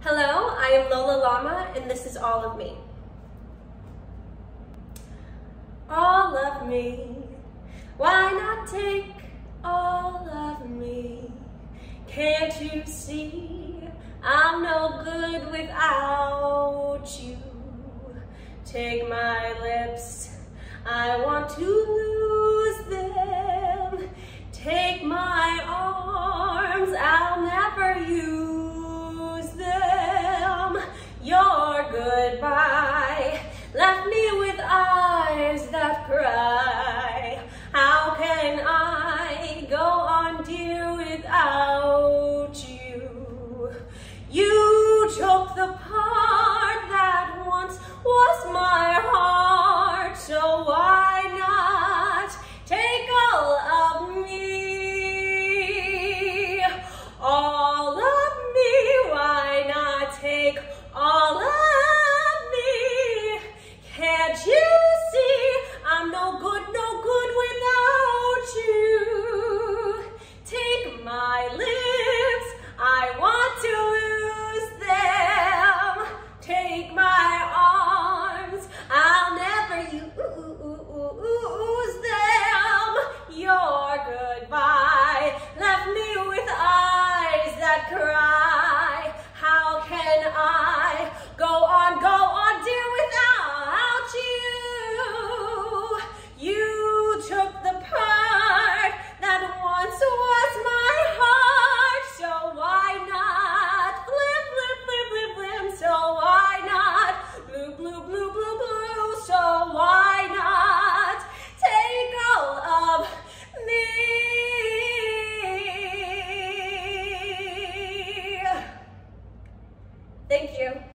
Hello, I am Lola Lama, and this is All of Me. All of me, why not take all of me? Can't you see I'm no good without you? Take my lips, I want to lose them. Take my arms, I'll never use them. Your goodbye left me with eyes that cry. How can I go on, dear, without you? You took the part that once was my heart, so why not take all of me? All of me, why not take all of me? Can't you see I'm no good without you? Take my lips, I want to lose them. Take my arms, I'll never use them. Your goodbye left me with eyes that cry. How can I go on, dear, without you? You took the part that once was my heart, so why not flip, flip, flip, flip, flip? So why not blue, blue, blue, blue, blue? So why not take all of me? Thank you.